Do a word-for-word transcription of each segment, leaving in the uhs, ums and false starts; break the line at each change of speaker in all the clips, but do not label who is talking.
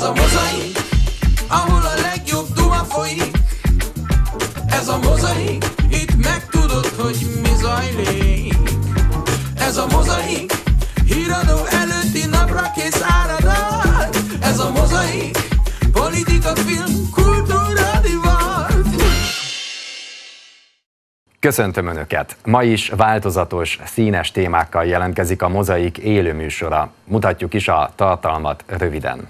a mozaik, ahol a legjobb duma folyik. Ez a mozaik, itt megtudod, hogy mi zajlik. Ez a mozaik, híradó előtti napra kész áradat. Ez a mozaik, politika, film, kultúra, divat.
Köszöntöm Önöket! Ma is változatos, színes témákkal jelentkezik a Mozaik élő műsora. Mutatjuk is a tartalmat röviden.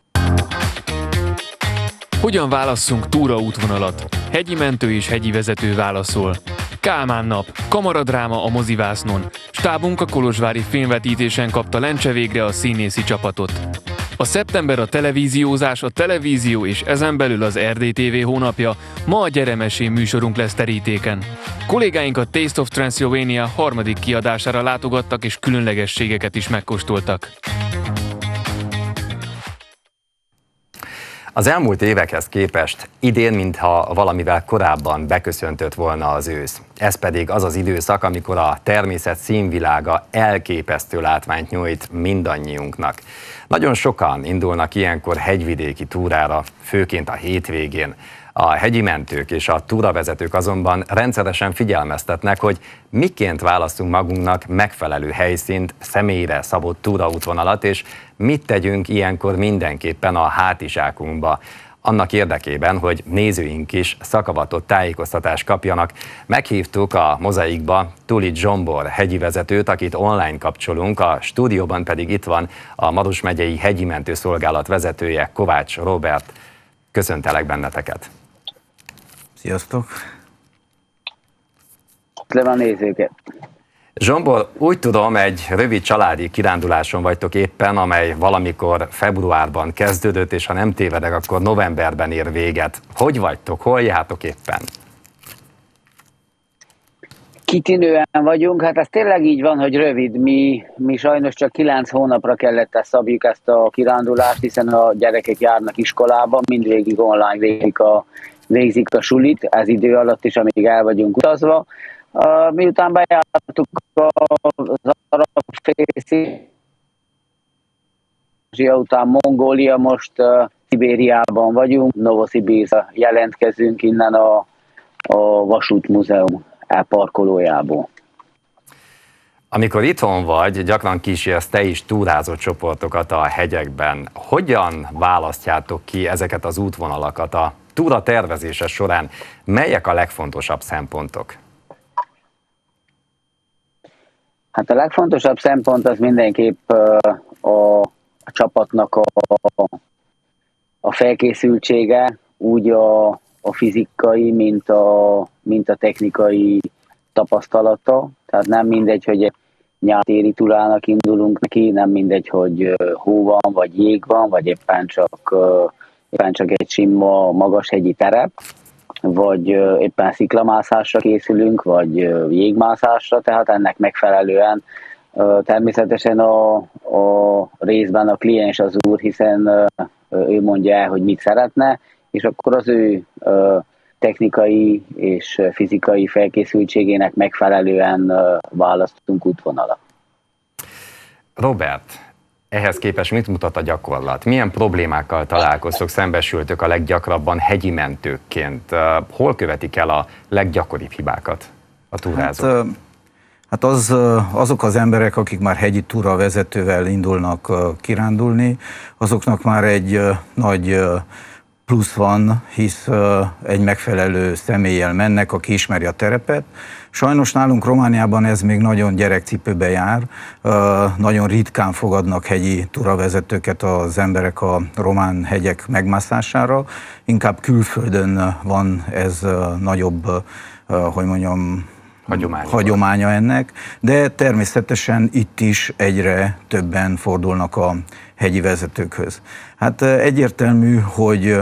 Hogyan válasszunk túraútvonalat? Hegyi mentő és hegyi vezető válaszol. Kálmán nap, kamaradráma a mozivásznon. Stábunk a kolozsvári filmvetítésen kapta lencse végre a színészi csapatot. A szeptember a televíziózás, a televízió és ezen belül az er dé té vé hónapja, ma a Gyere Mesélj műsorunk lesz terítéken. Kollégáink a Taste of Transylvania harmadik kiadására látogattak és különlegességeket is megkóstoltak.
Az elmúlt évekhez képest idén, mintha valamivel korábban beköszöntött volna az ősz. Ez pedig az az időszak, amikor a természet színvilága elképesztő látványt nyújt mindannyiunknak. Nagyon sokan indulnak ilyenkor hegyvidéki túrára, főként a hétvégén. A hegyi mentők és a túravezetők azonban rendszeresen figyelmeztetnek, hogy miként választunk magunknak megfelelő helyszínt, személyre szabott túraútvonalat, és mit tegyünk ilyenkor mindenképpen a hátizsákunkba. Annak érdekében, hogy nézőink is szakavatott tájékoztatást kapjanak, meghívtuk a Mozaikba Tulit Zsombor hegyi vezetőt, akit online kapcsolunk, a stúdióban pedig itt van a Maros megyei hegyi mentőszolgálat vezetője, Kovács Róbert. Köszöntelek benneteket!
Sziasztok!
Le van nézőket!
Zsombor, úgy tudom, egy rövid családi kiránduláson vagytok éppen, amely valamikor februárban kezdődött, és ha nem tévedek, akkor novemberben ér véget. Hogy vagytok? Hol jártok éppen?
Kitűnően vagyunk, hát ez tényleg így van, hogy rövid. Mi, mi sajnos csak kilenc hónapra kellett ezt szabjuk ezt a kirándulást, hiszen a gyerekek járnak iskolába, mindvégig online végzik a, végzik a sulit, ez idő alatt is, amíg el vagyunk utazva. Uh, miután bejártuk az arab félsziget, után Mongólia, most uh, Szibériában vagyunk, Novoszibirszkban jelentkezünk innen a, a Vasútmúzeum elparkolójából.
Amikor itthon vagy, gyakran kísérsz te is túrázó csoportokat a hegyekben. Hogyan választjátok ki ezeket az útvonalakat a túra tervezése során? Melyek a legfontosabb szempontok?
Hát a legfontosabb szempont az mindenképp a, a csapatnak a, a felkészültsége, úgy a, a fizikai, mint a, mint a technikai tapasztalata. Tehát nem mindegy, hogy nyári túrának indulunk neki, nem mindegy, hogy hó van, vagy jég van, vagy éppen csak, éppen csak egy sima magashegyi terep, vagy éppen sziklamászásra készülünk, vagy jégmászásra, tehát ennek megfelelően természetesen a, a részben a kliens az úr, hiszen ő mondja el, hogy mit szeretne, és akkor az ő technikai és fizikai felkészültségének megfelelően választunk útvonalat.
Robert, ehhez képest mit mutat a gyakorlat? Milyen problémákkal találkoztok, szembesültök a leggyakrabban hegyi mentőkként? Hol követik el a leggyakoribb hibákat a túrázók?
Hát, hát az, azok az emberek, akik már hegyi túravezetővel indulnak kirándulni, azoknak már egy nagy plusz van, hisz egy megfelelő személlyel mennek, aki ismeri a terepet. Sajnos nálunk Romániában ez még nagyon gyerekcipőbe jár, nagyon ritkán fogadnak hegyi túravezetőket az emberek a román hegyek megmászására, inkább külföldön van ez nagyobb, hogy mondjam,
Hagyománya.
hagyománya ennek, de természetesen itt is egyre többen fordulnak a hegyi vezetőkhöz. Hát egyértelmű, hogy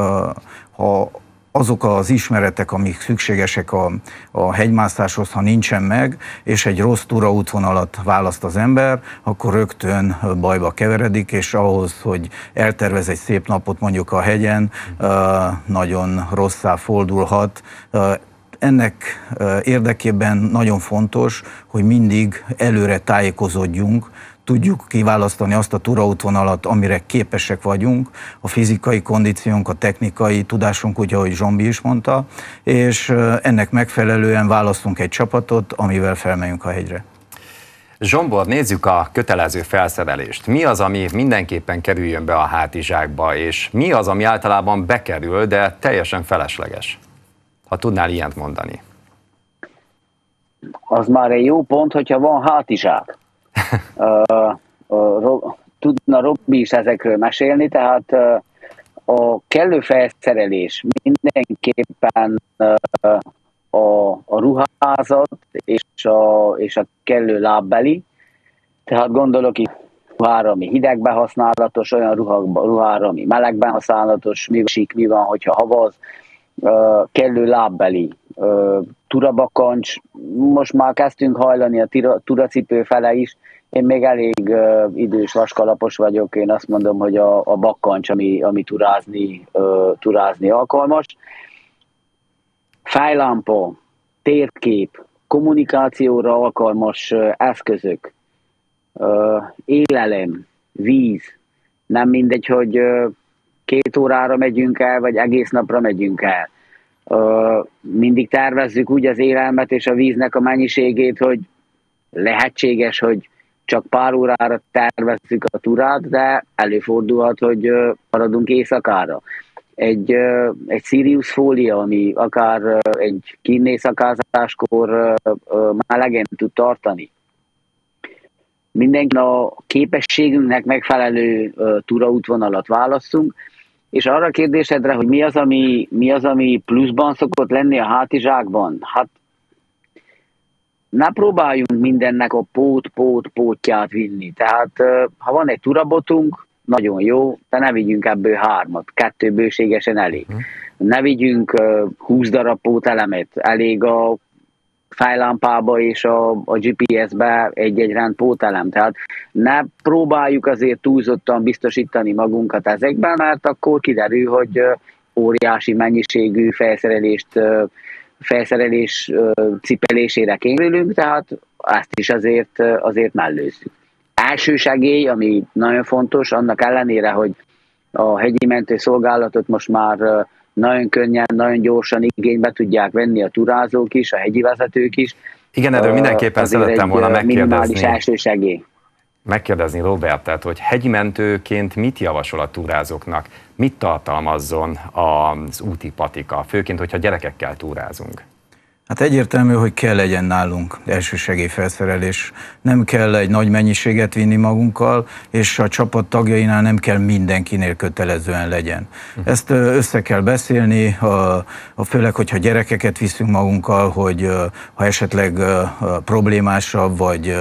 ha azok az ismeretek, amik szükségesek a, a hegymászáshoz, ha nincsen meg, és egy rossz túraútvonalat választ az ember, akkor rögtön bajba keveredik, és ahhoz, hogy eltervez egy szép napot mondjuk a hegyen, nagyon rosszá fordulhat. Ennek érdekében nagyon fontos, hogy mindig előre tájékozódjunk, tudjuk kiválasztani azt a túraútvonalat, amire képesek vagyunk, a fizikai kondíciónk, a technikai tudásunk, úgy, ahogy Zsombi is mondta, és ennek megfelelően választunk egy csapatot, amivel felmegyünk a hegyre.
Zsombor, nézzük a kötelező felszerelést. Mi az, ami mindenképpen kerüljön be a hátizsákba, és mi az, ami általában bekerül, de teljesen felesleges? Ha tudnál ilyent mondani.
Az már egy jó pont, hogyha van hátizsák. uh, uh, tudna Robbi is ezekről mesélni, tehát uh, a kellő felszerelés mindenképpen uh, a, a ruházat és a, és a kellő lábbeli, tehát gondolok itt ruhára, ami hidegben használatos, olyan ruhákba, ruhára, ami melegben használatos, mi, sík, mi van, hogyha havaz, uh, kellő lábbeli, uh, turabakancs, most már kezdtünk hajlani a tira, turacipő fele is, én még elég uh, idős vaskalapos vagyok, én azt mondom, hogy a, a bakkancs, ami, ami turázni, uh, turázni alkalmas. Fejlámpa, térkép, kommunikációra alkalmas uh, eszközök, uh, élelem, víz, nem mindegy, hogy uh, két órára megyünk el, vagy egész napra megyünk el. Uh, mindig tervezzük úgy az élelmet és a víznek a mennyiségét, hogy lehetséges, hogy csak pár órára tervezzük a turát, de előfordulhat, hogy uh, maradunk éjszakára. Egy, uh, egy Sirius fólia, ami akár uh, egy kínészszakázáskor uh, uh, melegen tud tartani. Mindenki a képességünknek megfelelő uh, túraútvonalat válasszunk, és arra a kérdésedre, hogy mi az, ami, mi az, ami pluszban szokott lenni a hátizsákban, hát ne próbáljunk mindennek a pót-pót-pótját vinni. Tehát ha van egy turabotunk, nagyon jó, de ne vigyünk ebből hármat, kettő bőségesen elég. Ne vigyünk húsz darab pótelemet, elég a fejlámpába és a, a gé pé es-be egy-egy rend pótelem. Tehát ne próbáljuk azért túlzottan biztosítani magunkat ezekben, mert akkor kiderül, hogy óriási mennyiségű felszerelést, felszerelés cipelésére kényülünk, tehát ezt is azért, azért mellőzzük. Első segély, ami nagyon fontos, annak ellenére, hogy a hegyi mentő szolgálatot most már nagyon könnyen, nagyon gyorsan igénybe tudják venni a turázók is, a hegyi vezetők is.
Igen, erről mindenképpen szerettem volna megkérdezni.
Első segély.
Megkérdezni Robertet, hogy hegyi mentőként mit javasol a túrázóknak? Mit tartalmazzon az úti patika, főként, hogyha gyerekekkel túrázunk?
Hát egyértelmű, hogy kell legyen nálunk elsősegélyfelszerelés. Nem kell egy nagy mennyiséget vinni magunkkal, és a csapat tagjainál nem kell mindenkinél kötelezően legyen. Ezt össze kell beszélni, a, főleg, hogyha gyerekeket viszünk magunkkal, hogy ha esetleg problémásabb, vagy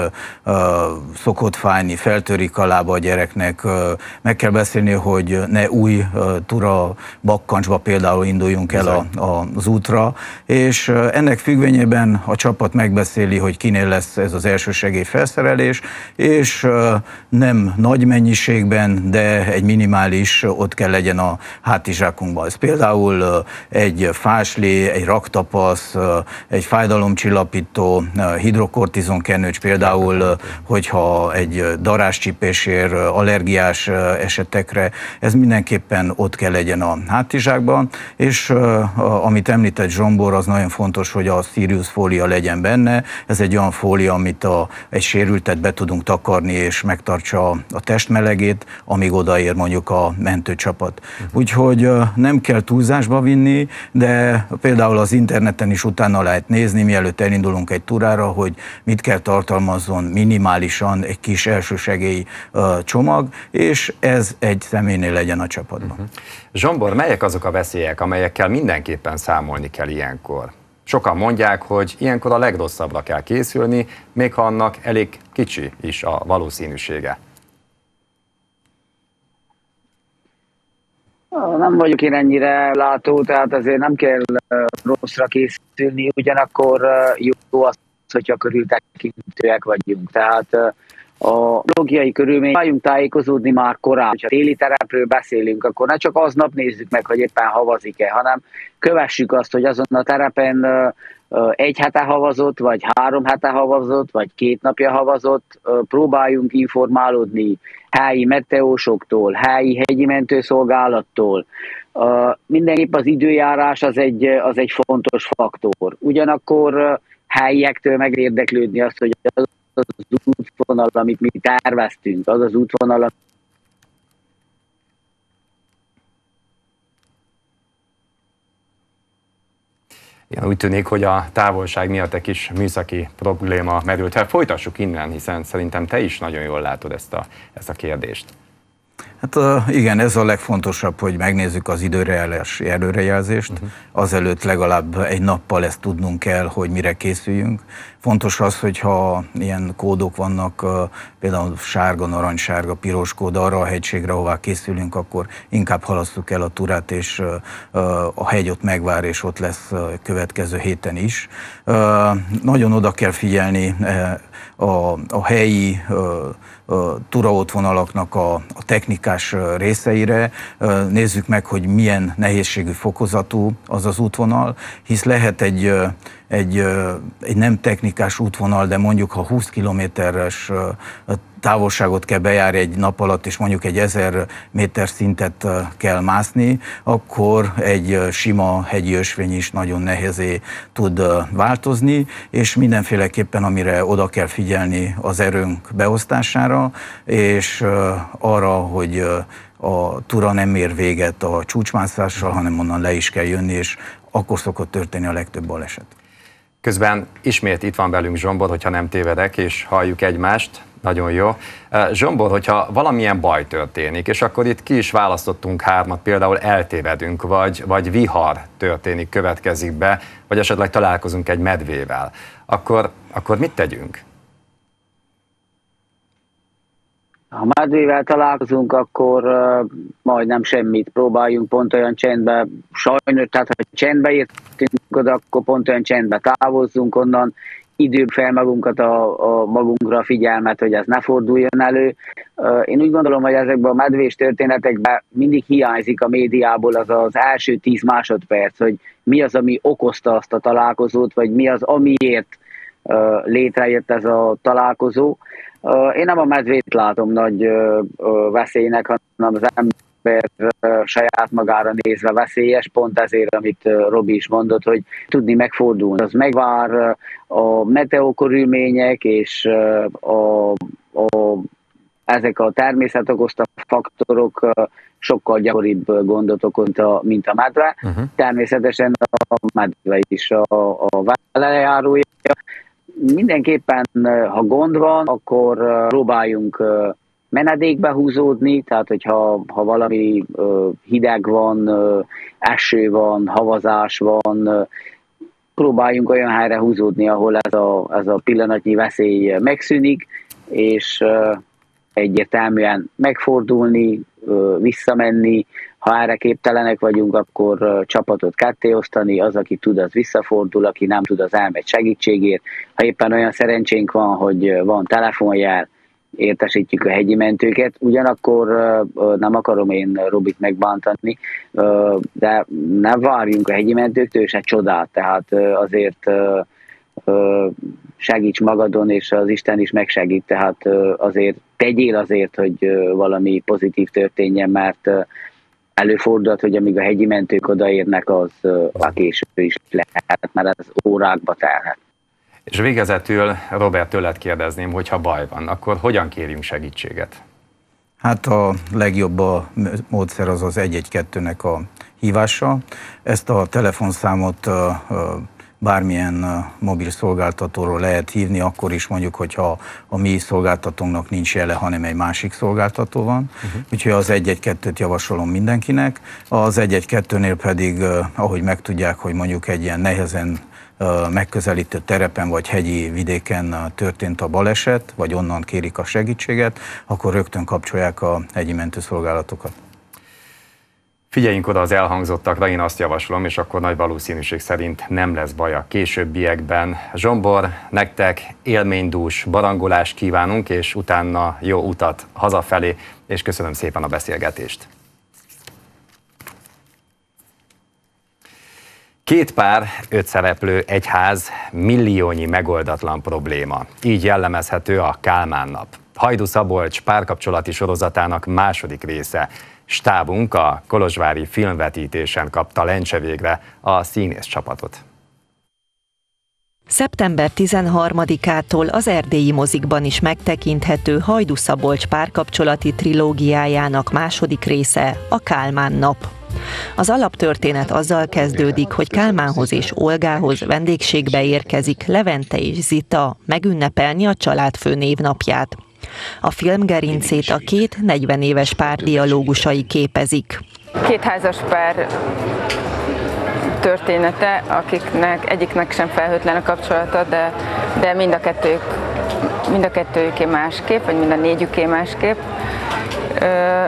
szokott fájni, feltörik a lába a gyereknek, meg kell beszélni, hogy ne új tura bakkancsba például induljunk el a, a, az útra, és ennek függvényében a csapat megbeszéli, hogy kinél lesz ez az elsősegély felszerelés, és nem nagy mennyiségben, de egy minimális ott kell legyen a hátizsákunkban. Ez például egy fásli, egy raktapasz, egy fájdalomcsillapító, hidrokortizon kenőcs, például, hogyha egy daráscsípésért, allergiás esetekre, ez mindenképpen ott kell legyen a hátizsákban, és amit említett Zsombor, az nagyon fontos, hogy a Sirius fólia legyen benne. Ez egy olyan fólia, amit a, egy sérültet be tudunk takarni, és megtartsa a testmelegét, amíg odaér mondjuk a mentőcsapat. Úgyhogy nem kell túlzásba vinni, de például az interneten is utána lehet nézni, mielőtt elindulunk egy túrára, hogy mit kell tartalmazzon minimálisan egy kis elsősegély csomag, és ez egy személynél legyen a csapatban. Uh-huh.
Zsombor, melyek azok a veszélyek, amelyekkel mindenképpen számolni kell ilyenkor? Sokan mondják, hogy ilyenkor a legrosszabbra kell készülni, még ha annak elég kicsi is a valószínűsége.
Nem vagyok én ennyire látó, tehát azért nem kell rosszra készülni, ugyanakkor jó az, hogyha körültekintőek vagyunk. Tehát a logiai körülmény, váljunk tájékozódni már korábban. Ha téli terepről beszélünk, akkor ne csak aznap nézzük meg, hogy éppen havazik-e, hanem kövessük azt, hogy azon a terepen egy hete havazott, vagy három hete havazott, vagy két napja havazott, próbáljunk informálódni helyi meteósoktól, helyi hegyi mentőszolgálattól. Mindenképp az időjárás az egy, az egy fontos faktor. Ugyanakkor helyiektől meg érdeklődni azt, hogy az az útvonal, amit mi terveztünk, az az útvonal,
Igen, úgy tűnik, hogy a távolság miatt egy kis műszaki probléma merült fel. Folytassuk innen, hiszen szerintem te is nagyon jól látod ezt a, ezt a kérdést.
Hát igen, ez a legfontosabb, hogy megnézzük az időreálási előrejelzést. Uh-huh. Azelőtt legalább egy nappal ezt tudnunk kell, hogy mire készüljünk. Fontos az, hogyha ilyen kódok vannak, például sárga, narancssárga, piros kód arra a hegységre, ahová készülünk, akkor inkább halasszuk el a túrát, és a hegy ott megvár, és ott lesz következő héten is. Nagyon oda kell figyelni a, a helyi túraútvonalaknak a, a technikás részeire. Nézzük meg, hogy milyen nehézségű fokozatú az az útvonal, hisz lehet egy, egy, egy nem technikás útvonal, de mondjuk ha húsz kilométeres távolságot kell bejárni egy nap alatt, és mondjuk egy ezer méter szintet kell mászni, akkor egy sima hegyi ösvény is nagyon nehezé tud változni, és mindenféleképpen amire oda kell figyelni az erőnk beosztására, és arra, hogy a túra nem ér véget a csúcsmászással, hanem onnan le is kell jönni, és akkor szokott történni a legtöbb baleset.
Közben ismét itt van velünk Zsombor, hogyha nem tévedek, és halljuk egymást. Nagyon jó. Zsombor, hogyha valamilyen baj történik, és akkor itt ki is választottunk hármat, például eltévedünk, vagy, vagy vihar történik, következik be, vagy esetleg találkozunk egy medvével, akkor, akkor mit tegyünk?
Ha medvével találkozunk, akkor uh, majdnem semmit, próbáljunk pont olyan csendbe, sajnos, tehát ha csendbe értünk oda, akkor pont olyan csendbe távozzunk onnan, időbb fel magunkat a, a magunkra a figyelmet, hogy ez ne forduljon elő. Uh, én úgy gondolom, hogy ezekben a medvés történetekben mindig hiányzik a médiából az az első tíz másodperc, hogy mi az, ami okozta azt a találkozót, vagy mi az, amiért uh, létrejött ez a találkozó. Én nem a medvét látom nagy veszélynek, hanem az ember saját magára nézve veszélyes, pont ezért, amit Robi is mondott, hogy tudni megfordulni. Az megvár a meteokörülmények és a, a, ezek a természet okozta faktorok sokkal gyakoribb gondot okozta, mint a medve. Uh-huh. Természetesen a medve is a, a velejárója. Mindenképpen, ha gond van, akkor próbáljunk menedékbe húzódni, tehát hogyha ha valami hideg van, eső van, havazás van, próbáljunk olyan helyre húzódni, ahol ez a, ez a pillanatnyi veszély megszűnik, és egyértelműen megfordulni, visszamenni. Ha erre képtelenek vagyunk, akkor csapatot kettéosztani, az, aki tud, az visszafordul, aki nem tud, az elmegy segítségért. Ha éppen olyan szerencsénk van, hogy van telefonjel, értesítjük a hegyi mentőket, ugyanakkor nem akarom én Robit megbántani, de ne várjunk a hegyi mentőktől se csodát, tehát azért segíts magadon, és az Isten is megsegít, tehát azért tegyél azért, hogy valami pozitív történjen, mert előfordulhat, hogy amíg a hegyi mentők odaérnek, az a később is lehet, mert ez órákba telhet.
És végezetül Robert, tőled kérdezném, hogyha baj van, akkor hogyan kérjünk segítséget?
Hát a legjobb a módszer az az egy egy kettőnek a hívása. Ezt a telefonszámot bármilyen mobil szolgáltatóról lehet hívni, akkor is mondjuk, hogyha a mi szolgáltatónknak nincs jele, hanem egy másik szolgáltató van. Uh-huh. Úgyhogy az egy egy kettőt javasolom mindenkinek. Az egy egy kettőnél pedig, ahogy megtudják, hogy mondjuk egy ilyen nehezen megközelítő terepen vagy hegyi vidéken történt a baleset, vagy onnan kérik a segítséget, akkor rögtön kapcsolják a hegyi mentőszolgálatokat.
Figyeljünk oda az elhangzottakra, én azt javaslom, és akkor nagy valószínűség szerint nem lesz baj a későbbiekben. Zsombor, nektek élménydús barangolást kívánunk, és utána jó utat hazafelé, és köszönöm szépen a beszélgetést. Két pár, öt szereplő, egy ház, milliónyi megoldatlan probléma. Így jellemezhető a Kálmán nap. Hajdú Szabolcs párkapcsolati sorozatának második része. Stábunk a kolozsvári filmvetítésen kapta lencse végre a színész csapatot.
szeptember tizenharmadikától az erdélyi mozikban is megtekinthető Hajdú Szabolcs párkapcsolati trilógiájának második része, a Kálmán nap. Az alaptörténet azzal kezdődik, hogy Kálmánhoz és Olgához vendégségbe érkezik Levente és Zita megünnepelni a családfő névnapját. A film gerincét a két negyven éves pár dialógusai képezik.
Két házas pár története, akiknek egyiknek sem felhőtlen a kapcsolata, de, de mind a kettőjük, mind a kettőjüké másképp, vagy mind a négyüké másképp. Ö,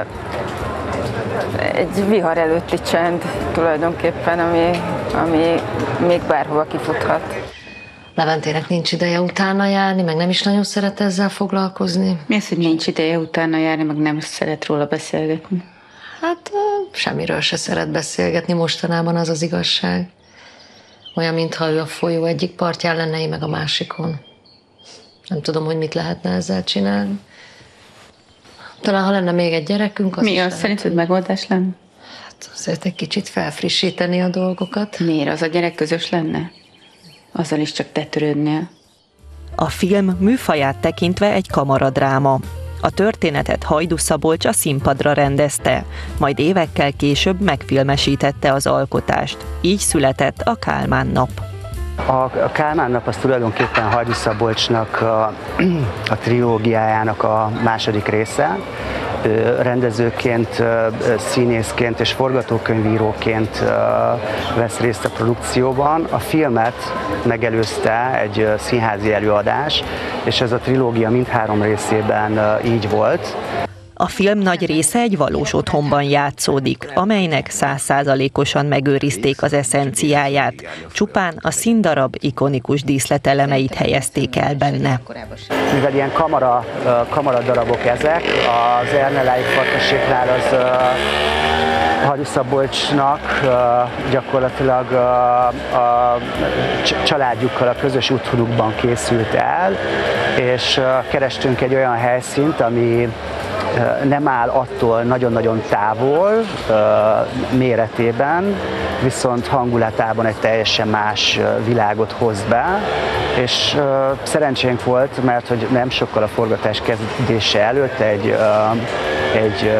egy vihar előtti csend tulajdonképpen, ami, ami még bárhova kifuthat.
Leventének nincs ideje utána járni, meg nem is nagyon szeret ezzel foglalkozni.
Mi az, hogy nincs ideje utána járni, meg nem szeret róla beszélgetni?
Hát semmiről se szeret beszélgetni mostanában, az az igazság. Olyan, mintha ő a folyó egyik partján lenne, én meg a másikon. Nem tudom, hogy mit lehetne ezzel csinálni. Talán, ha lenne még egy gyerekünk, az
Mi az? Szerinted megoldás lenne?
Hát azért egy kicsit felfrissíteni a dolgokat.
Miért? Az a gyerek közös lenne? Azzal is csak te törődnél.
A film műfaját tekintve egy kamaradráma. A történetet Hajdú Szabolcs a színpadra rendezte, majd évekkel később megfilmesítette az alkotást. Így született a Kálmán nap.
A Kálmán nap az tulajdonképpen Hajdú Szabolcsnak a, a trilógiájának a második része. Rendezőként, színészként és forgatókönyvíróként vesz részt a produkcióban. A filmet megelőzte egy színházi előadás, és ez a trilógia mindhárom részében így volt.
A film nagy része egy valós otthonban játszódik, amelynek száz százalékosan megőrizték az eszenciáját. Csupán a színdarab ikonikus díszletelemeit helyezték el benne.
Mivel ilyen kamara, kamara darabok ezek, az Ernelei Farkaséknál az Hajdú Szabolcsnak gyakorlatilag a, a családjukkal a közös úthudukban készült el, és kerestünk egy olyan helyszínt, ami nem áll attól nagyon-nagyon távol méretében, viszont hangulatában egy teljesen más világot hoz be, és szerencsénk volt, mert hogy nem sokkal a forgatás kezdése előtt egy, egy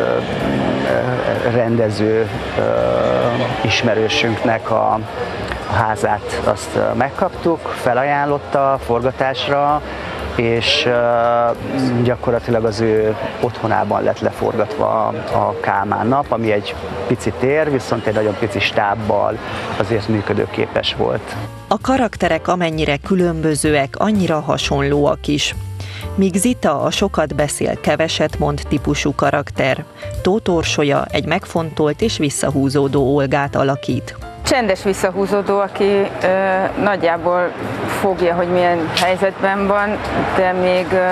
rendező ismerősünknek a házát azt megkaptuk, felajánlotta a forgatásra, és uh, gyakorlatilag az ő otthonában lett leforgatva a Kálmán nap, ami egy pici tér, viszont egy nagyon pici stábbal azért működőképes volt.
A karakterek amennyire különbözőek, annyira hasonlóak is. Míg Zita a sokat beszél, keveset mond típusú karakter, Tóth Orsolya egy megfontolt és visszahúzódó Olgát alakít.
Csendes visszahúzódó, aki ö, nagyjából fogja, hogy milyen helyzetben van, de még, ö,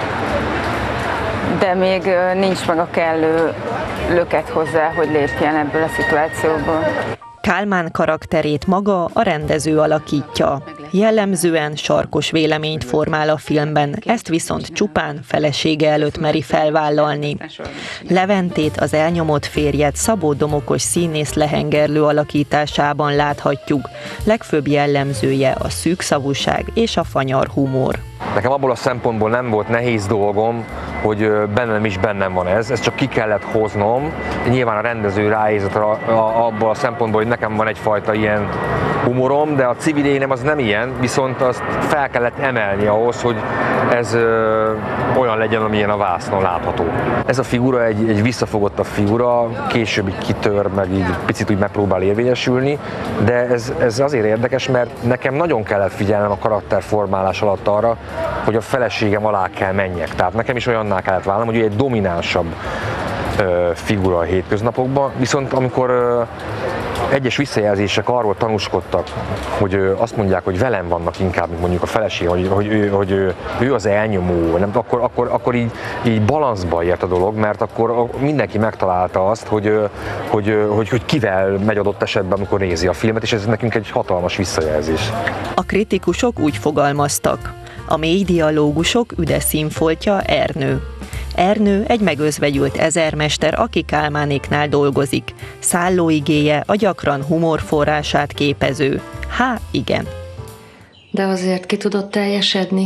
de még ö, nincs meg a kellő löket hozzá, hogy lépjen ebből a szituációból.
Kálmán karakterét maga a rendező alakítja. Jellemzően sarkos véleményt formál a filmben, ezt viszont csupán felesége előtt meri felvállalni. Leventét, az elnyomott férjet Szabó Domokos színész lehengerlő alakításában láthatjuk. Legfőbb jellemzője a szűkszavúság és a fanyar humor.
Nekem abból a szempontból nem volt nehéz dolgom, hogy bennem is bennem van ez, ezt csak ki kellett hoznom. Nyilván a rendező ráérzett abból a szempontból, hogy nekem van egyfajta ilyen humorom, de a civil énem az nem ilyen, viszont azt fel kellett emelni ahhoz, hogy ez ö, olyan legyen, amilyen a vásznon látható. Ez a figura egy, egy visszafogottabb figura, később így kitör, meg így picit úgy megpróbál érvényesülni, de ez, ez azért érdekes, mert nekem nagyon kellett figyelnem a karakterformálás alatt arra, hogy a feleségem alá kell menjek. Tehát nekem is olyanná kellett válnom, hogy ő egy dominánsabb ö, figura a hétköznapokban, viszont amikor ö, egyes visszajelzések arról tanúskodtak, hogy azt mondják, hogy velem vannak inkább, mint mondjuk a feleség, hogy, hogy, hogy, hogy ő, ő az elnyomó, nem, akkor, akkor, akkor így, így balanszba ért a dolog, mert akkor mindenki megtalálta azt, hogy, hogy, hogy, hogy kivel megy adott esetben, amikor nézi a filmet, és ez nekünk egy hatalmas visszajelzés.
A kritikusok úgy fogalmaztak: a mély dialógusok üde színfoltja Ernő. Ernő egy megözvegyült ezermester, aki Kálmánéknál dolgozik. Szállóigéje a gyakran humorforrását képező. Há, igen.
De azért ki tudott teljesedni?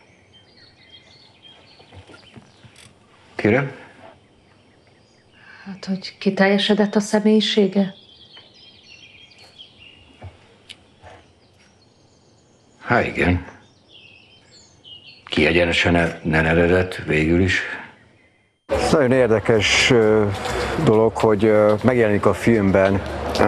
Kérem?
Hát, hogy kiteljesedett a személyisége?
Há, igen. Kiegyenesen nem eredett végül is.
Ez nagyon érdekes dolog, hogy megjelenik a filmben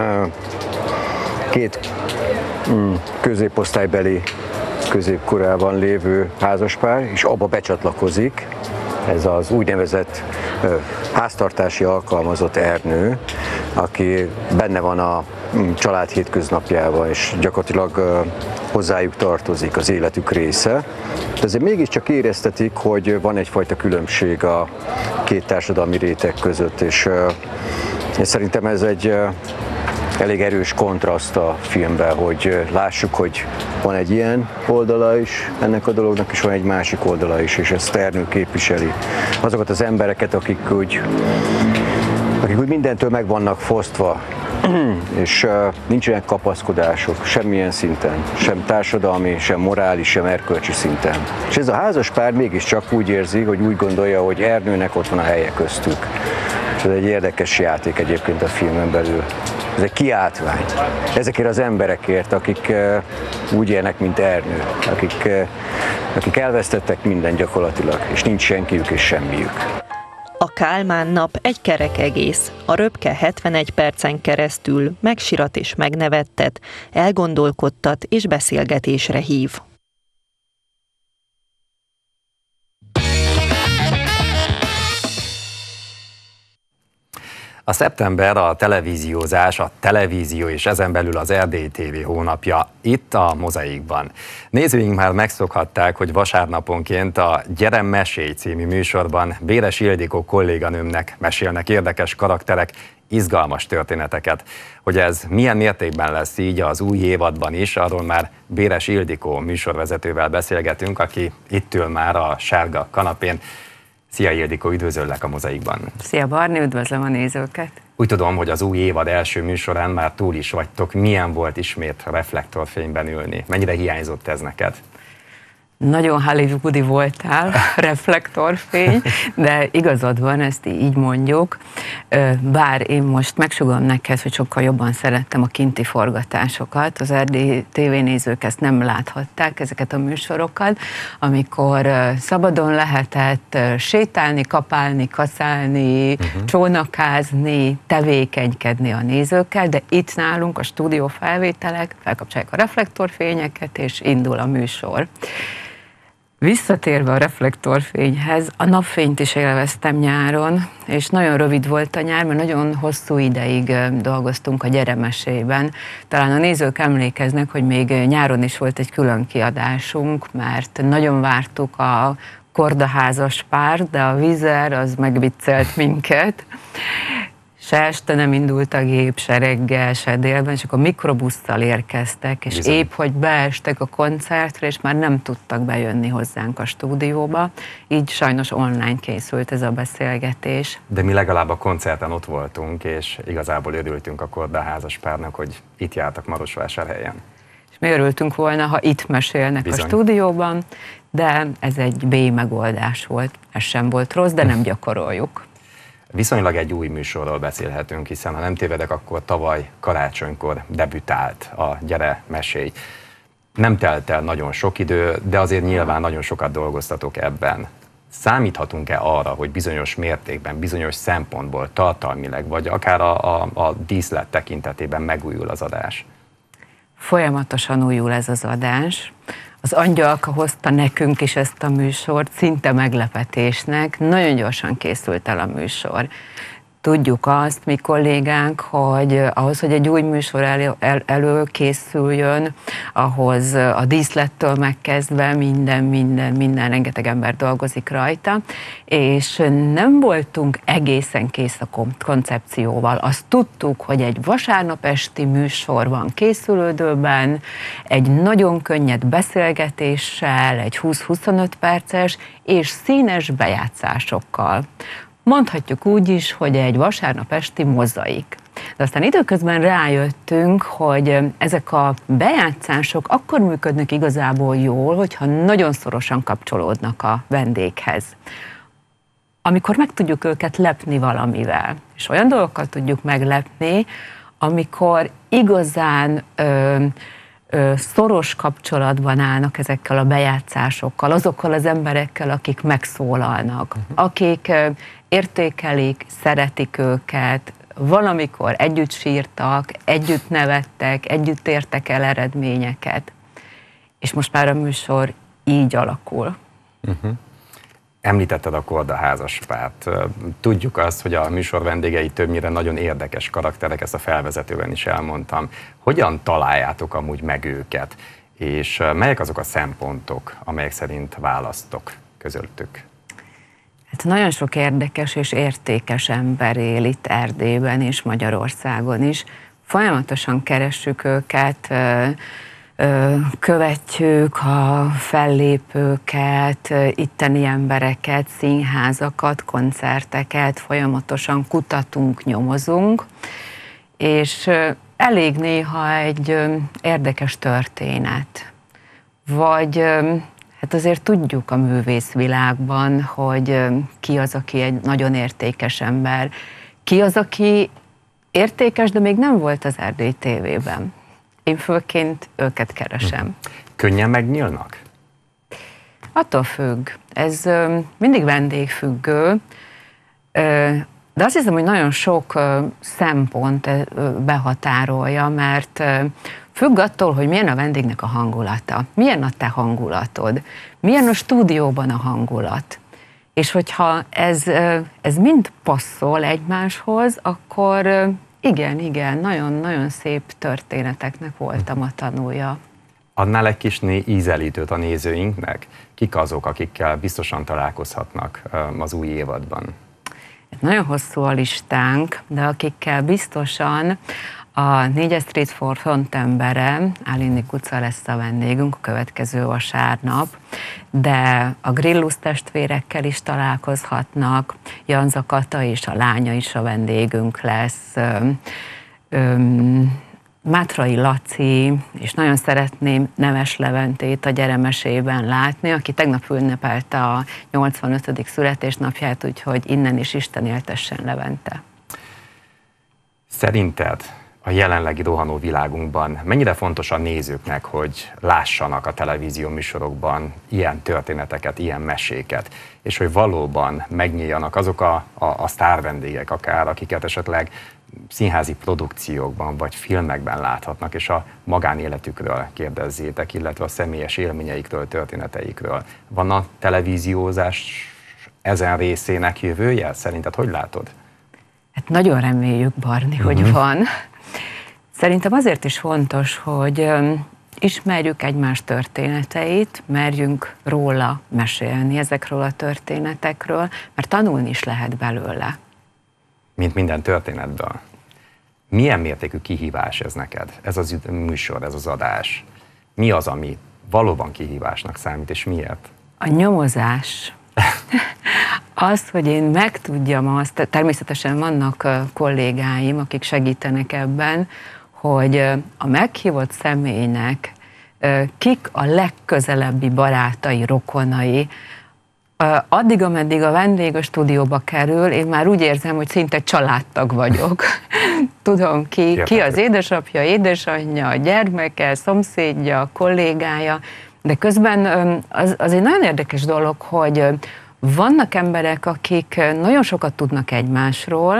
két középosztálybeli, középkorában lévő házaspár, és abba becsatlakozik ez az úgynevezett háztartási alkalmazott Ernő, aki benne van a család hétköznapjában, és gyakorlatilag hozzájuk tartozik, az életük része. De azért mégiscsak éreztetik, hogy van egyfajta különbség a két társadalmi réteg között, és, és szerintem ez egy elég erős kontraszt a filmben, hogy lássuk, hogy van egy ilyen oldala is ennek a dolognak, és van egy másik oldala is, és ezt Ernő képviseli. Azokat az embereket, akik úgy, akik úgy mindentől meg vannak fosztva, és uh, nincsenek kapaszkodások semmilyen szinten, sem társadalmi, sem morális, sem erkölcsi szinten. És ez a házas pár mégiscsak úgy érzi, hogy úgy gondolja, hogy Ernőnek ott van a helye köztük. És ez egy érdekes játék egyébként a filmen belül. Ez egy kiáltvány ezekért az emberekért, akik uh, úgy élnek, mint Ernő, akik, uh, akik elvesztettek minden gyakorlatilag, és nincs senkiük és semmiük.
A Kálmán nap egy kerek egész. A röpke hetvenegy percen keresztül megsirat és megnevettet, elgondolkodtat és beszélgetésre hív.
A szeptember a televíziózás, a televízió és ezen belül az Erdélyi té vé hónapja itt a Mozaikban. Nézőink már megszokhatták, hogy vasárnaponként a Gyere mesélj című műsorban Béres Ildikó kolléganőmnek mesélnek érdekes karakterek, izgalmas történeteket. Hogy ez milyen mértékben lesz így az új évadban is, arról már Béres Ildikó műsorvezetővel beszélgetünk, aki itt ül már a sárga kanapén. Szia Ildikó, üdvözöllek a Mozaikban.
Szia Barni, üdvözlöm a nézőket.
Úgy tudom, hogy az új évad első műsorán már túl is vagytok. Milyen volt ismét reflektorfényben ülni? Mennyire hiányzott ez neked?
Nagyon hollywoodi voltál, reflektorfény, de igazad van, ezt így mondjuk. Bár én most megsugom neked, hogy sokkal jobban szerettem a kinti forgatásokat. Az erdélyi tévénézők ezt nem láthatták, ezeket a műsorokat, amikor szabadon lehetett sétálni, kapálni, kaszálni, uh-huh. csónakázni, tevékenykedni a nézőkkel, de itt nálunk a stúdiófelvételek, felkapcsolják a reflektorfényeket, és indul a műsor. Visszatérve a reflektorfényhez, a napfényt is élveztem nyáron, és nagyon rövid volt a nyár, mert nagyon hosszú ideig dolgoztunk a Gyere mesélben. Talán a nézők emlékeznek, hogy még nyáron is volt egy külön kiadásunk, mert nagyon vártuk a kordaházas párt, de a Vizer az megviccelt minket. Se este nem indult a gép, se reggel, se délben, és akkor mikrobusszal érkeztek, és Bizony. épp, hogy beestek a koncertre, és már nem tudtak bejönni hozzánk a stúdióba. Így sajnos online készült ez a beszélgetés.
De mi legalább a koncerten ott voltunk, és igazából örültünk a kordaházas párnak, hogy itt jártak Marosvásárhelyen.
És mi örültünk volna, ha itt mesélnek Bizony. a stúdióban, de ez egy B megoldás volt. Ez sem volt rossz, de nem gyakoroljuk.
Viszonylag egy új műsorról beszélhetünk, hiszen ha nem tévedek, akkor tavaly karácsonykor debütált a Gyere mesélj. Nem telt el nagyon sok idő, de azért nyilván nagyon sokat dolgoztatok ebben. Számíthatunk-e arra, hogy bizonyos mértékben, bizonyos szempontból, tartalmileg, vagy akár a, a, a díszlet tekintetében megújul az adás?
Folyamatosan újul ez az adás. Az Angyalka hozta nekünk is ezt a műsort, szinte meglepetésnek. Nagyon gyorsan készült el a műsor. tudjuk azt, mi kollégánk, hogy ahhoz, hogy egy új műsor elő, el, előkészüljön, ahhoz a díszlettől megkezdve minden, minden, minden, rengeteg ember dolgozik rajta, és nem voltunk egészen kész a koncepcióval. Azt tudtuk, hogy egy vasárnap esti műsor van készülődőben, egy nagyon könnyed beszélgetéssel, egy húsz-huszonöt perces és színes bejátszásokkal. Mondhatjuk úgy is, hogy egy vasárnap esti mozaik. De aztán időközben rájöttünk, hogy ezek a bejátszások akkor működnek igazából jól, hogyha nagyon szorosan kapcsolódnak a vendéghez. Amikor meg tudjuk őket lepni valamivel, és olyan dolgokkal tudjuk meglepni, amikor igazán ö, ö, szoros kapcsolatban állnak ezekkel a bejátszásokkal, azokkal az emberekkel, akik megszólalnak, uh-huh. akik ö, értékelik, szeretik őket, valamikor együtt sírtak, együtt nevettek, együtt értek el eredményeket. És most már a műsor így alakul.
Uh-huh. Említetted a Korda házaspárt. Tudjuk azt, hogy a műsor vendégei többnyire nagyon érdekes karakterek, ezt a felvezetőben is elmondtam. Hogyan találjátok amúgy meg őket? És melyek azok a szempontok, amelyek szerint választok közöttük?
Hát nagyon sok érdekes és értékes ember él itt Erdélyben és Magyarországon is. Folyamatosan keressük őket, követjük a fellépőket, itteni embereket, színházakat, koncerteket, folyamatosan kutatunk, nyomozunk, és elég néha egy érdekes történet. Vagy hát azért tudjuk a művészvilágban, hogy ki az, aki egy nagyon értékes ember, ki az, aki értékes, de még nem volt az Erdély té vében. Én főként őket keresem.
Könnyen megnyílnak?
Attól függ. Ez mindig vendégfüggő, de azt hiszem, hogy nagyon sok szempont behatárolja, mert függ attól, hogy milyen a vendégnek a hangulata, milyen a te hangulatod, milyen a stúdióban a hangulat. És hogyha ez, ez mind passzol egymáshoz, akkor igen, igen, nagyon-nagyon szép történeteknek voltam a tanúja.
Adnál egy kis ízelítőt a nézőinknek? Kik azok, akikkel biztosan találkozhatnak az új évadban?
Nagyon hosszú a listánk, de akikkel biztosan a négyes Street for frontembere, Álini Kuca lesz a vendégünk a következő vasárnap, de a Grillus testvérekkel is találkozhatnak, Janza Kata és a lánya is a vendégünk lesz, Öm, Mátrai Laci, és nagyon szeretném Nemes Leventét a Gyeremesében látni, aki tegnap ünnepelte a nyolcvanötödik születésnapját, úgyhogy innen is Isten éltessen Levente.
Szerinted a jelenlegi rohanó világunkban mennyire fontos a nézőknek, hogy lássanak a televízió műsorokban ilyen történeteket, ilyen meséket, és hogy valóban megnyíljanak azok a, a, a sztárvendégek akár, akiket esetleg színházi produkciókban vagy filmekben láthatnak, és a magánéletükről kérdezzétek, illetve a személyes élményeikről, történeteikről. Van a televíziózás ezen részének jövője? Szerinted hogy látod?
Hát nagyon reméljük, Barni, uh-huh. hogy van. Szerintem azért is fontos, hogy ismerjük egymás történeteit, merjünk róla mesélni, ezekről a történetekről, mert tanulni is lehet belőle.
Mint minden történetből. Milyen mértékű kihívás ez neked? Ez az műsor, ez az adás. Mi az, ami valóban kihívásnak számít, és miért?
A nyomozás. Az, hogy én megtudjam azt, természetesen vannak kollégáim, akik segítenek ebben, hogy a meghívott személynek kik a legközelebbi barátai, rokonai. Addig, ameddig a vendég a stúdióba kerül, én már úgy érzem, hogy szinte családtag vagyok. Tudom ki, ki az édesapja, édesanyja, a gyermeke, szomszédja, kollégája, de közben az, az egy nagyon érdekes dolog, hogy vannak emberek, akik nagyon sokat tudnak egymásról,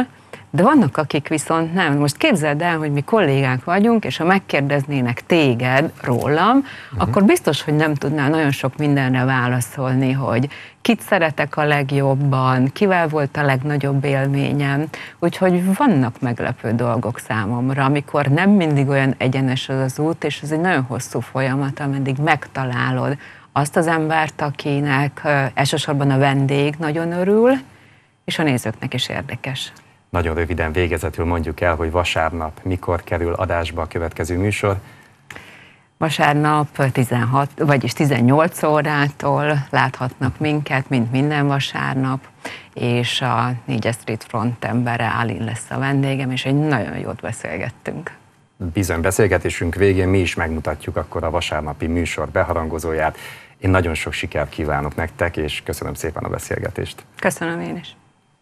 De vannak, akik viszont nem. Most képzeld el, hogy mi kollégák vagyunk, és ha megkérdeznének téged rólam, uh-huh. akkor biztos, hogy nem tudnál nagyon sok mindenre válaszolni, hogy kit szeretek a legjobban, kivel volt a legnagyobb élményem. Úgyhogy vannak meglepő dolgok számomra, amikor nem mindig olyan egyenes az az út, és ez egy nagyon hosszú folyamat, ameddig megtalálod azt az embert, akinek elsősorban a vendég nagyon örül, és a nézőknek is érdekes.
Nagyon röviden végezetül mondjuk el, hogy vasárnap mikor kerül adásba a következő műsor.
Vasárnap tizenhat, vagyis tizennyolc órától láthatnak minket, mint minden vasárnap, és a négyes Street frontembere Alin lesz a vendégem, és egy nagyon jót beszélgettünk.
Bizony, beszélgetésünk végén mi is megmutatjuk akkor a vasárnapi műsor beharangozóját. Én nagyon sok sikert kívánok nektek, és köszönöm szépen a beszélgetést.
Köszönöm én is.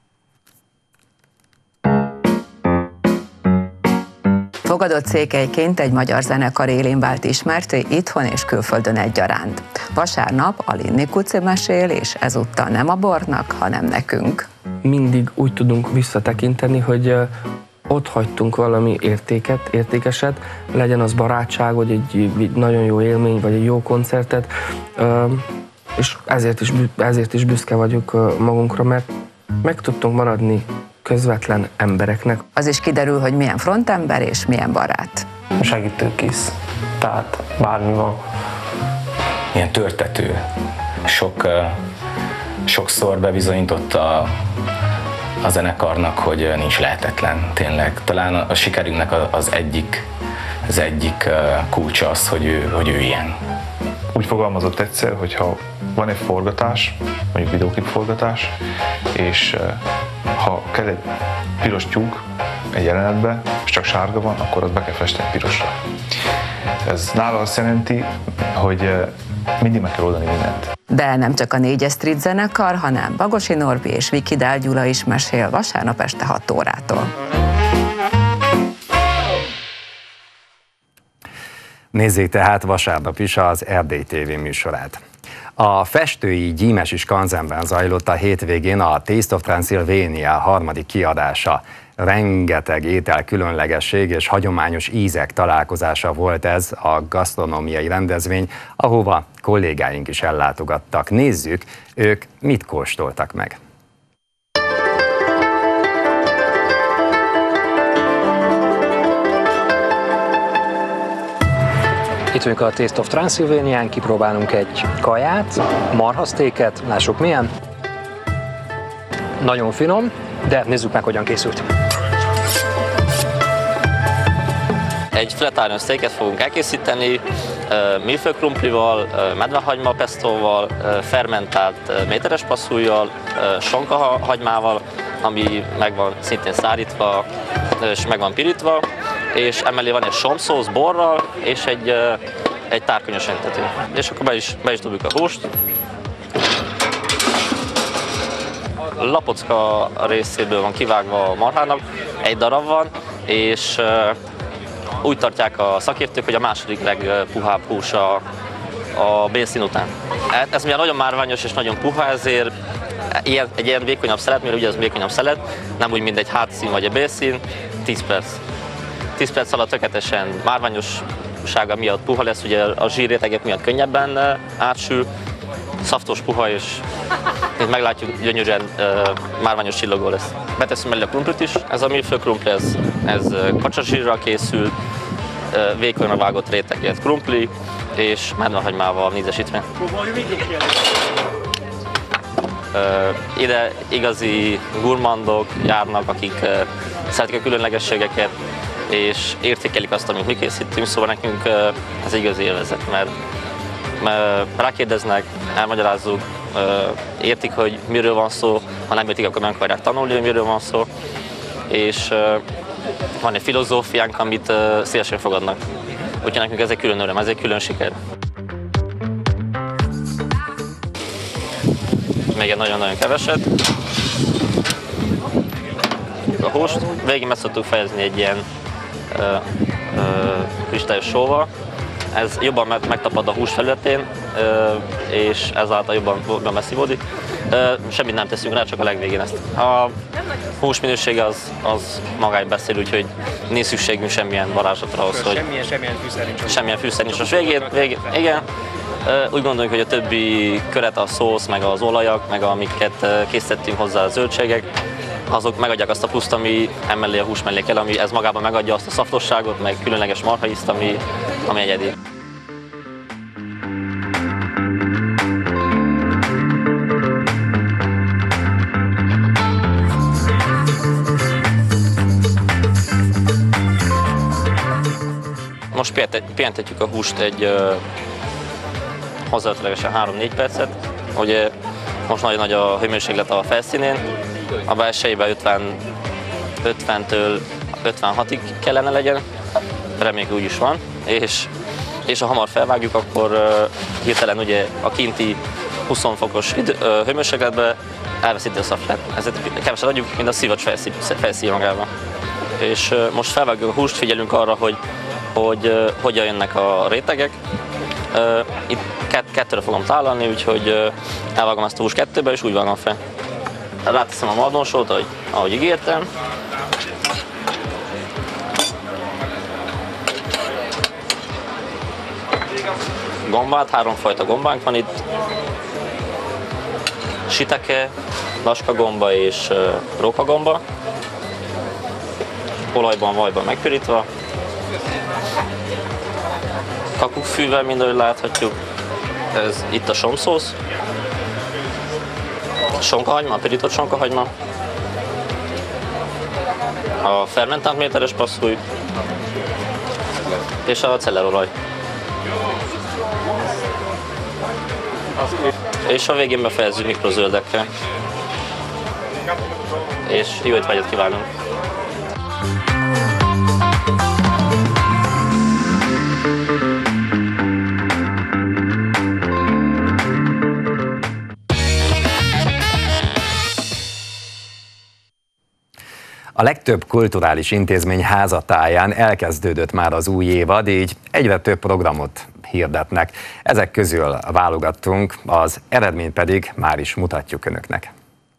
Fogadott székelyként egy magyar zenekar élén vált ismerté itthon és külföldön egyaránt. Vasárnap Alin Nikuci mesél, és ezúttal nem a bornak, hanem nekünk.
Mindig úgy tudunk visszatekinteni, hogy ott hagytunk valami értéket, értékeset, legyen az barátság, vagy egy, egy nagyon jó élmény, vagy egy jó koncertet, és ezért is, ezért is büszke vagyok magunkra, mert meg tudtunk maradni közvetlen embereknek.
Az is kiderül, hogy milyen frontember és milyen barát.
Segítőkész, tehát bármi van.
Ilyen törtető. Sok, sokszor bebizonyította a, a zenekarnak, hogy nincs lehetetlen, tényleg. Talán a sikerünknek az egyik, az egyik kulcsa az, hogy ő, hogy ő ilyen.
Úgy fogalmazott egyszer, hogy ha van egy forgatás, mondjuk videóklip forgatás, és ha kell egy piros tyúk egy jelenetbe, és csak sárga van, akkor azt be kell festeni pirosra. Ez nála azt jelenti, hogy mindig meg kell oldani mindent.
De nem csak a négyes Street zenekar, hanem Bagosi Norbi és Viki Dál Gyula is mesél vasárnap este hat órától.
Nézzék tehát vasárnap is az Erdély té vé műsorát. A festői Gyímesi Skanzenben zajlott a hétvégén a Taste of Transylvania harmadik kiadása. Rengeteg étel különlegesség és hagyományos ízek találkozása volt ez a gasztronómiai rendezvény, ahova kollégáink is ellátogattak. Nézzük, ők mit kóstoltak meg.
Itt vagyunk a Taste of Transylvanián, kipróbálunk egy kaját, marhasztéket, lássuk milyen. Nagyon finom, de nézzük meg, hogyan készült.
Egy flat iron steaket fogunk elkészíteni, milfőkrumplival, medvehagyma pestóval, fermentált méteres passzújjal, sonkahagymával, ami meg van szintén szárítva és meg van pirítva, és emellé van egy sompszósz borral és egy, egy tárkonyos entető. És akkor be is, be is dobjuk a húst. A lapocka részéből van kivágva a marhának, egy darab van, és úgy tartják a szakértők, hogy a második legpuhább hús a, a bélszín után. Ez mivel nagyon márványos és nagyon puha, ezért ilyen, egy ilyen vékonyabb szelet, mert ugye ez vékonyabb szelet, nem úgy, mint egy hátszín vagy a bélszín, tíz perc. tíz perc alatt tökéletesen márványossága miatt puha lesz, ugye a zsírrétegek miatt könnyebben átsül, szaftos, puha, és mint meglátjuk, gyönyörűen uh, márványos csillogó lesz. Beteszünk mellé a krumplit is. Ez a milfőkrumpli, ez, ez kacsazsírral készül, uh, vékonyra vágott rétegért krumpli, és medvehagymával ízesítve. Uh, ide igazi gurmandok járnak, akik uh, szeretik a különlegességeket, és értékelik azt, amit mi készítünk, szóval nekünk uh, ez igazi élvezet, mert, mert rákérdeznek, elmagyarázzuk, uh, értik, hogy miről van szó, ha nem értik, akkor meg akarják tanulni, hogy miről van szó, és uh, van egy filozófiánk, amit uh, szívesen fogadnak. Úgyhogy nekünk ez egy külön öröm, ez egy külön siker. Még egy nagyon-nagyon keveset. A húst végig meg szoktuk fejezni egy ilyen uh, uh, kristályos sóval. Ez jobban megtapad a hús felületén, uh, és ezáltal jobban, jobban messzívódik. Semmit nem teszünk rá, csak a legvégén ezt. A hús minősége az, az magáért beszél, úgyhogy nincs szükségünk semmilyen varázslatra ahhoz, hogy...
Semmilyen, semmilyen fűszer nincs.
Semmilyen fűszer nincs. Most végén, végén, igen. Úgy gondoljuk, hogy a többi köret, a szósz, meg az olajak, meg amiket készítettünk hozzá a zöldségek, azok megadják azt a pluszt, ami emellé a hús mellé kell, ami ez magában megadja azt a szaftosságot, meg különleges marhaízt, ami, ami egyedi. Most pihentetjük a húst egy uh, hozzávetőlegesen három-négy percet. Ugye most nagyon nagy a hőmérséklet a felszínén, a belsejében ötventől ötvenhatig kellene legyen, reméljük úgy is van, és, és ha hamar felvágjuk, akkor uh, hirtelen ugye a kinti húsz fokos idő, uh, hőmérsékletbe elveszíti a szafrát. Ezért keveset adjuk, mint a szívacs felszíj magában. És uh, most felvágjuk a húst, figyelünk arra, hogy hogy uh, hogyan jönnek a rétegek. Uh, itt kett, kettőre fogom tálalni, úgyhogy uh, elvágom ezt a hús kettőbe, és úgy vágom fel. Ráteszem a magnósót, ahogy, ahogy ígértem. Gombát, háromfajta gombánk van itt. Sitake, laskagomba és uh, rókagomba. Olajban, vajban megpirítva. Kakukkfűvel, mint ahogy láthatjuk. Ez itt a somszósz. Sonkahagyma, a pirított sonkahagyma. A fermentált méteres passzúj. És a cellerolaj. És a végén befejezzük mikrozöldekkel. És jó étvágyat kívánunk!
A legtöbb kulturális intézmény házatáján elkezdődött már az új évad, így egyre több programot hirdetnek. Ezek közül válogattunk, az eredményt pedig már is mutatjuk önöknek.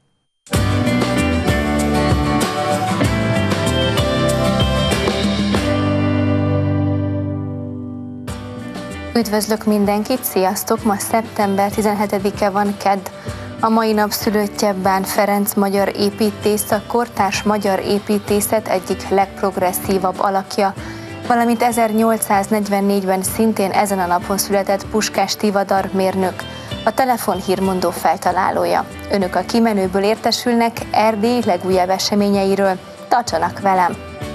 Üdvözlök mindenkit, sziasztok! Ma szeptember tizenhetedike van, kedd. A mai nap szülöttje Bán Ferenc magyar építész, a kortárs magyar építészet egyik legprogresszívabb alakja, valamint ezernyolcszáznegyvennégyben szintén ezen a napon született Puskás Tivadar mérnök, a telefonhírmondó feltalálója. Önök a kimenőből értesülnek Erdély legújabb eseményeiről. Tartsanak velem!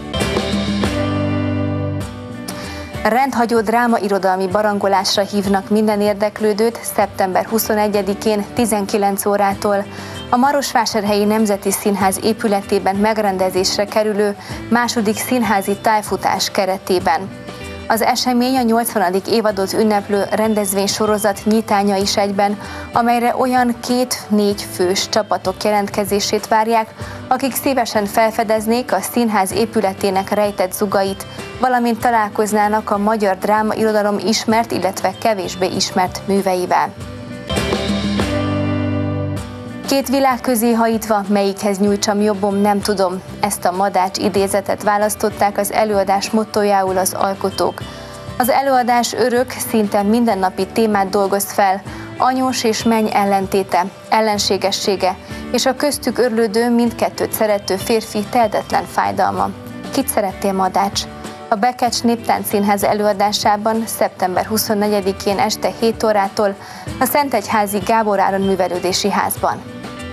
Rendhagyó drámairodalmi barangolásra hívnak minden érdeklődőt szeptember huszonegyedikén tizenkilenc órától a Marosvásárhelyi Nemzeti Színház épületében megrendezésre kerülő második színházi tájfutás keretében. Az esemény a nyolcvanadik évadot ünneplő rendezvénysorozat nyitánya is egyben, amelyre olyan két-négy fős csapatok jelentkezését várják, akik szívesen felfedeznék a színház épületének rejtett zugait, valamint találkoznának a magyar drámairodalom ismert, illetve kevésbé ismert műveivel. Két világ közé hajítva, melyikhez nyújtsam jobbom, nem tudom. Ezt a Madács idézetet választották az előadás mottójául az alkotók. Az előadás örök, szinte mindennapi témát dolgoz fel, anyós és menny ellentéte, ellenségessége, és a köztük örlődő, mindkettőt szerető férfi tehetetlen fájdalma. Kit szerettél, Madács? A Bekecs Néptáncszínház előadásában szeptember huszonnegyedikén este hét órától a Szentegyházi Gábor Áron Művelődési Házban.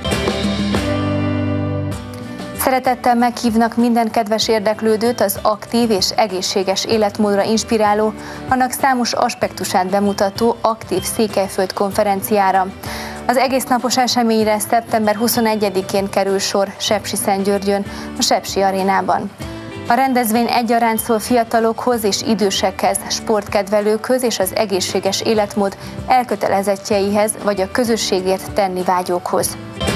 Szeretettel meghívnak minden kedves érdeklődőt az aktív és egészséges életmódra inspiráló, annak számos aspektusát bemutató Aktív Székelyföld konferenciára. Az egésznapos eseményre szeptember huszonegyedikén kerül sor Sepsiszentgyörgyön, a Sepsi Arénában. A rendezvény egyaránt szól fiatalokhoz és idősekhez, sportkedvelőkhöz és az egészséges életmód elkötelezettjeihez vagy a közösségért tenni vágyókhoz.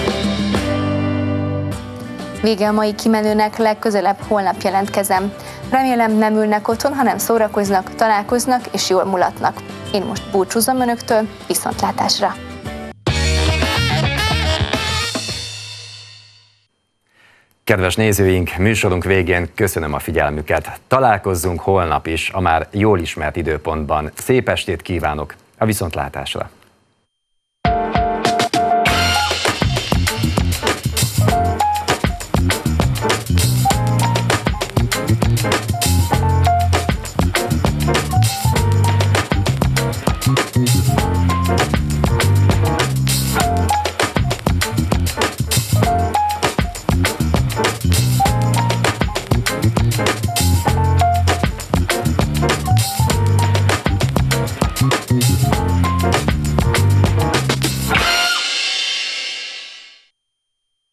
Vége a mai kimenőnek, legközelebb holnap jelentkezem. Remélem nem ülnek otthon, hanem szórakoznak, találkoznak és jól mulatnak. Én most búcsúzom önöktől, viszontlátásra!
Kedves nézőink, műsorunk végén köszönöm a figyelmüket. Találkozzunk holnap is a már jól ismert időpontban. Szép estét kívánok, a viszontlátásra!